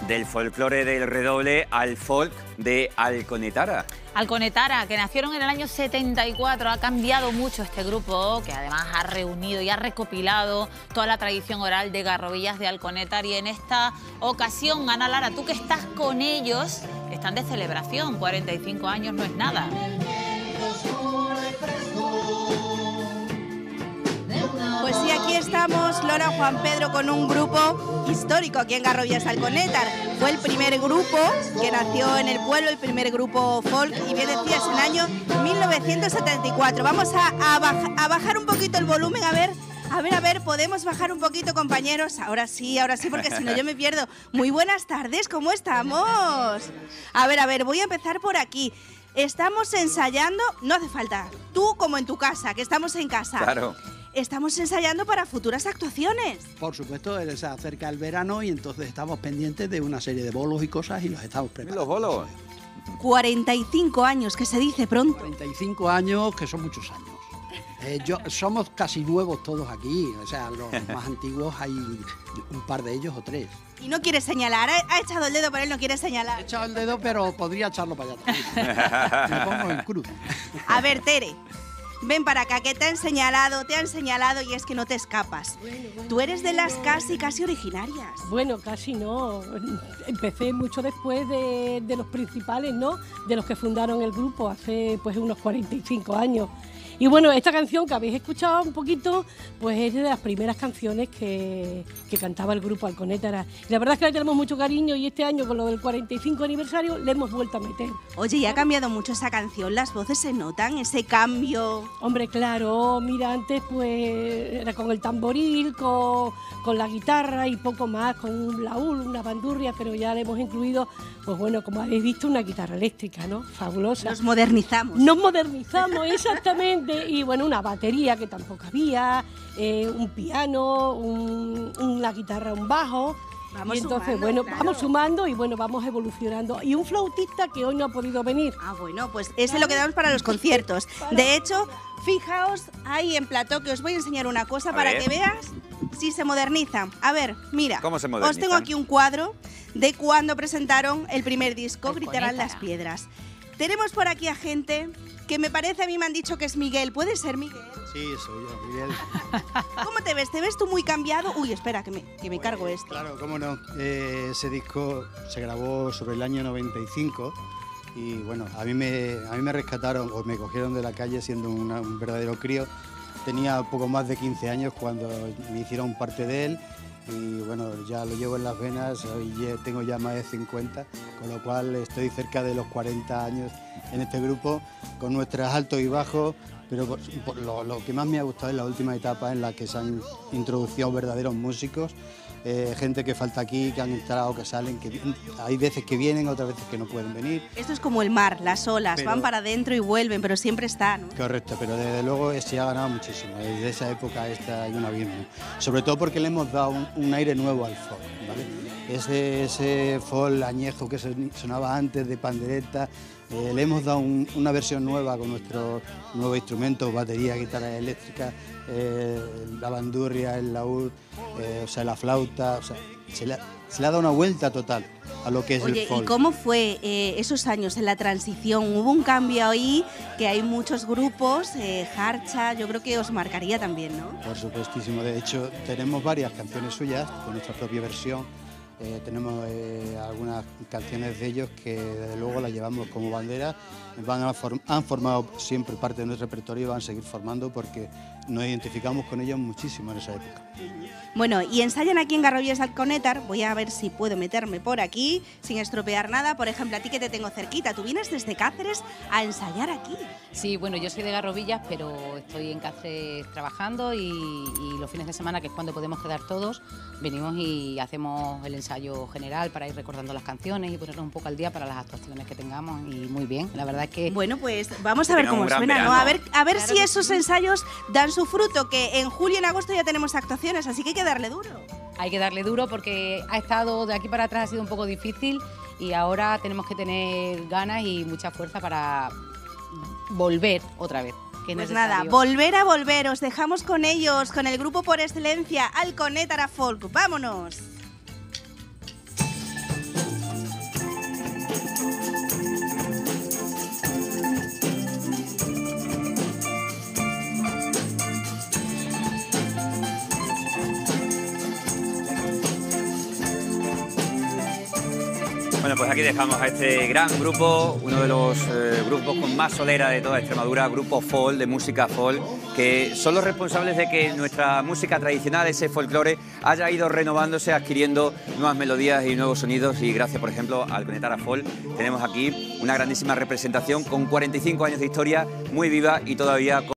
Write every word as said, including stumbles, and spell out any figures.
Del folclore del redoble al folk de Alconetara. Alconetara, que nacieron en el año setenta y cuatro, ha cambiado mucho este grupo, que además ha reunido y ha recopilado toda la tradición oral de Garrovillas de Alconetara. Y en esta ocasión, Ana Lara, tú que estás con ellos, están de celebración, cuarenta y cinco años no es nada. Pues sí, aquí estamos, Lola, Juan Pedro, con un grupo histórico aquí en Garrovillas Alconetara. Fue el primer grupo que nació en el pueblo, el primer grupo folk, y bien decías, en el año mil novecientos setenta y cuatro. Vamos a, a, baj a bajar un poquito el volumen, a ver, a ver, a ver, podemos bajar un poquito, compañeros. Ahora sí, ahora sí, porque si no yo me pierdo. Muy buenas tardes, ¿cómo estamos? A ver, a ver, voy a empezar por aquí. Estamos ensayando, no hace falta, tú como en tu casa, que estamos en casa. Claro. Estamos ensayando para futuras actuaciones. Por supuesto, se acerca el verano y entonces estamos pendientes de una serie de bolos y cosas y los estamos preparando. ¿Los bolos? cuarenta y cinco años, que se dice pronto. cuarenta y cinco años, que son muchos años. Eh, yo, somos casi nuevos todos aquí, o sea, los más antiguos hay un par de ellos o tres. Y no quiere señalar, ha, ha echado el dedo, pero él no quiere señalar. He echado el dedo, pero podría echarlo para allá también. Me pongo en cruz. A ver, Tere, ven para acá, que te han señalado, te han señalado y es que no te escapas. Bueno, bueno, Tú eres de las bueno. casi, casi originarias. Bueno, casi no. Empecé mucho después de, de los principales, ¿no? De los que fundaron el grupo hace pues unos cuarenta y cinco años. Y bueno, esta canción que habéis escuchado un poquito, pues es de las primeras canciones que, que cantaba el grupo Alconetara. Y la verdad es que le tenemos mucho cariño y este año con lo del cuarenta y cinco aniversario le hemos vuelto a meter. Oye, y ha cambiado mucho esa canción, las voces se notan, ese cambio. Hombre, claro, mira, antes pues era con el tamboril, con, con la guitarra y poco más, con un laúd, una bandurria, pero ya le hemos incluido, pues bueno, como habéis visto, una guitarra eléctrica, ¿no? Fabulosa. Nos modernizamos. Nos modernizamos, exactamente. Y bueno, una batería que tampoco había, eh, un piano, un, una guitarra, un bajo. Vamos y entonces, sumando, bueno, claro. vamos sumando y bueno, vamos evolucionando. Y un flautista que hoy no ha podido venir. Ah, bueno, pues ese lo quedamos para los conciertos. De hecho, fijaos ahí en plató que os voy a enseñar una cosa A para ver. que veas si se modernizan. A ver, mira. ¿Cómo se Os modernizan? tengo aquí un cuadro de cuando presentaron el primer disco, Gritarán las piedras. Tenemos por aquí a gente que me parece, a mí me han dicho que es Miguel. ¿Puede ser Miguel? Sí, soy yo, Miguel. ¿Cómo te ves? ¿Te ves tú muy cambiado? Uy, espera, que me, que me cargo esto. Claro, cómo no. Eh, ese disco se grabó sobre el año noventa y cinco y bueno, a mí me, a mí me rescataron o me cogieron de la calle siendo una- un verdadero crío. Tenía poco más de quince años cuando me hicieron parte de él y bueno, ya lo llevo en las venas, hoy ya- tengo ya más de cincuenta, con lo cual estoy cerca de los cuarenta años en este grupo, con nuestros altos y bajos, pero por- por lo, lo que más me ha gustado es la última etapa en la que se han introducido verdaderos músicos, eh, gente que falta aquí, que han entrado, que salen, que vi- hay veces que vienen, otras veces que no pueden venir. Esto es como el mar, las olas, Pero- van para adentro y vuelven, pero siempre están, ¿no? Correcto, pero desde luego se ha ganado muchísimo. Desde esa época a esta hay un abismo. Sobre todo porque le hemos dado un, un aire nuevo al folk, ¿vale? Ese, ese folk añejo que son- sonaba antes de pandereta, eh, le hemos dado un- una versión nueva con nuestros nuevos instrumentos, batería, guitarra eléctrica, eh, la bandurria, el laúd, eh, o sea, la flauta, o sea, se le, ha, se le ha dado una vuelta total a lo que es Oye, el folk. ¿y cómo fue eh, esos años en la transición? Hubo un cambio ahí, que hay muchos grupos, eh, Harcha, yo creo que os marcaría también, ¿no? Por supuestísimo, de hecho tenemos varias canciones suyas con nuestra propia versión, eh, tenemos eh, algunas canciones de ellos que desde luego las llevamos como bandera, van a form- han formado siempre parte de nuestro repertorio y van a seguir formando porque nos identificamos con ellos muchísimo en esa época. Bueno, y ensayan aquí en Garrovillas Alconetara. Voy a ver si puedo meterme por aquí sin estropear nada. Por ejemplo, a ti que te tengo cerquita, tú vienes desde Cáceres a ensayar aquí. Sí, bueno, yo soy de Garrovillas, pero estoy en Cáceres trabajando y, y los fines de semana, que es cuando podemos quedar todos, venimos y hacemos el ensayo general para ir recordando las canciones y ponernos un poco al día para las actuaciones que tengamos y muy bien, la verdad es que... Bueno, pues vamos a ver Tengan cómo un gran suena, ¿no? verano. A ver, a ver Claro si que esos sí. ensayos dan su fruto, que en julio y en agosto ya tenemos actuaciones, así que hay que darle duro. Hay que darle duro porque ha estado, de aquí para atrás ha sido un poco difícil y ahora tenemos que tener ganas y mucha fuerza para volver otra vez. Que es Pues nada, necesario. volver a volver, os dejamos con ellos, con el grupo por excelencia, Alconetara Folk. ¡Vámonos! Bueno, pues aquí dejamos a este gran grupo, uno de los eh, grupos con más solera de toda Extremadura, Grupo Folk, de música folk, que son los responsables de que nuestra música tradicional, ese folclore, haya ido renovándose, adquiriendo nuevas melodías y nuevos sonidos. Y gracias, por ejemplo, al Alconetara Folk, tenemos aquí una grandísima representación con cuarenta y cinco años de historia, muy viva y todavía con